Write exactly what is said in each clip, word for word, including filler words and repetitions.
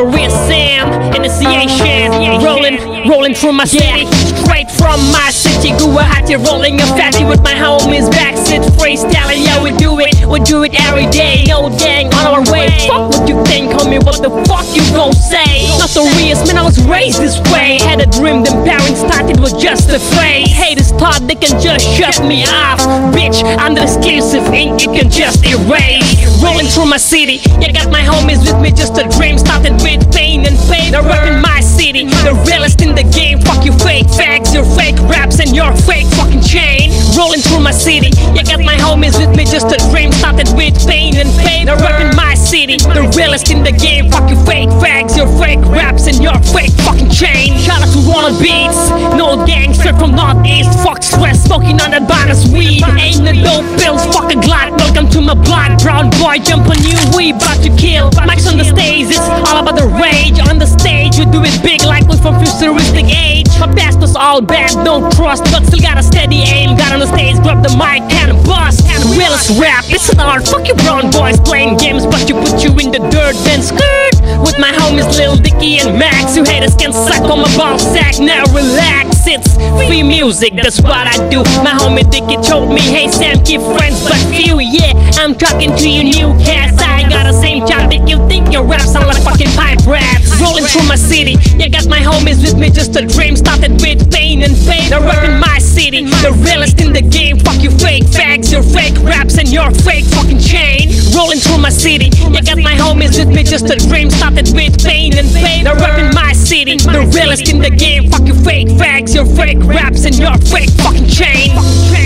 the real Sam, initiation, rolling, rolling through my city, straight from my city. Guwahati, rolling a fatty with my homies, backseat freestyling. Yeah, we do it, we do it every day. No gang on our way. Fuck what you think, homie. What the fuck you gon' say? Not the realest, man. I was raised this way. Had a dream, them parents started was just a phase. Haters thought they can just shut me off. Bitch, I'm the exclusive ink you can just erase. Rolling through my city, yeah, got my homies with me. Just a dream started with pain and pain. They're repping my city, the realest in the game. Fuck you fake facts, your fake raps and your fake fucking chain. Rolling through my city, yeah, got my homies with me. Just a dream started with pain and pain. They're repping my city, the realest in the game. Fuck you fake facts, your fake raps and your fake fucking chain. Shout out to Wanna Beats, no gang, straight from northeast. Fuck stress, smoking on that bonus weed. Ain't no dope pills, fuck a glad. Welcome to my block, brown boy, jump on you, we about to kill. Mike's on the stage, it's all about the rage. On the stage, you do it big like we from futuristic age. My past was all bad, no trust, but still got a steady aim. Got on the stage, grab the mic, and bust. And realest rap, it's an art. Fuck you brown boys playing games, but you put you in the dirt, then skirt. With my homies Lil Dicky and Max, you haters can suck on my ball sack. Now relax, it's free music, that's what I do. My homie Dicky told me, hey Sam, keep friends but few. Yeah, I'm talking to you new cats. I ain't got the same job if you think your rap sound like fucking pipe raps. Rolling through my city, yeah, got my homies with me. Just a dream started with pain and pain. They're repping my city, the realest in the game. Fuck you fake facts, your fake raps and your fake fucking chain. Rolling through my city, yeah, got my homies with me. Just a dream started with pain and pain. They're repping my city, the realest in the game. Fuck you fake facts, your fake raps and your fake fucking chain.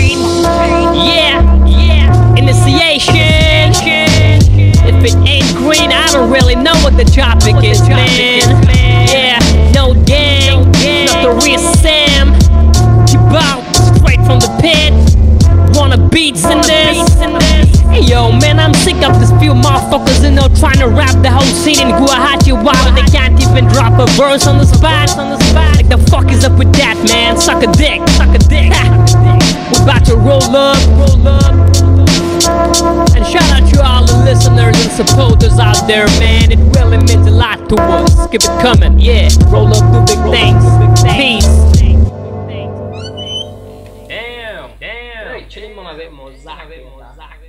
Yeah, yeah, initiation. If it ain't green, I don't really know what the topic is, man. Yeah, no gang, not the real Sam. Keep out, straight from the pit. Wanna Beats in this? Hey yo, man, I'm sick of this few motherfuckers, you know, trying to rap the whole scene in Guwahati. Wow, they can't even drop a verse on the spot. Like the fuck is up with that, man? Suck a dick, suck a dick. We're about to roll up, roll up. And shout out to all the listeners and supporters out there, man. It really means a lot to us. Keep it coming, yeah. Roll up, do big things. Peace. Damn, damn. Hey, chilling on a bit more, Zach.